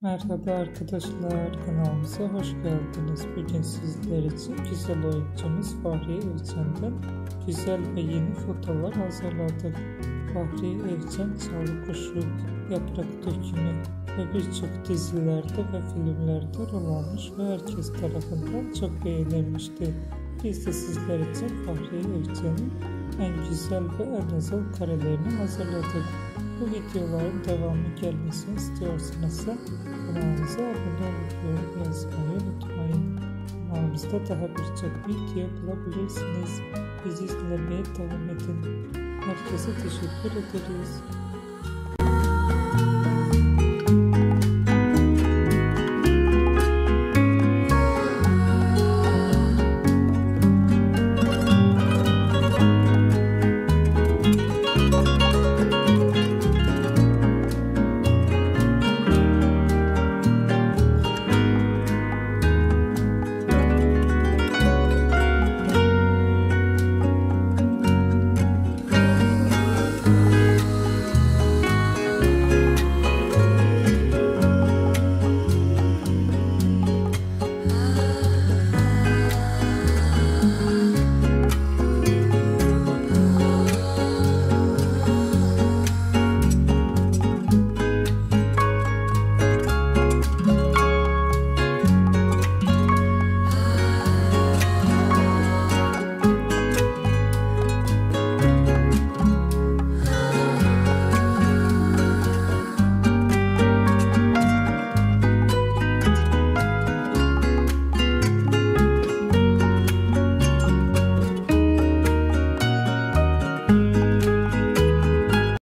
Merhaba arkadaşlar, kanalımıza hoş geldiniz. Bugün sizler için güzel oyuncumuz Fahriye Evcen'den güzel ve yeni fotolar hazırladık. Fahriye Evcen Çalı Kuşu, Yaprak Dökümü ve birçok dizilerde ve filmlerde rol almış ve herkes tarafından çok beğenilmişti. Biz de sizler için Fahriye Evcen'in en güzel ve en özel karelerini hazırladık. Bu videoların devamı gelmesini istiyorsanız kanalımıza abone olup yorum yazmayı unutmayın. Kanalımızda daha birçok video bulabilirsiniz. Bizi izlemeye devam edin. Herkese teşekkür ederiz.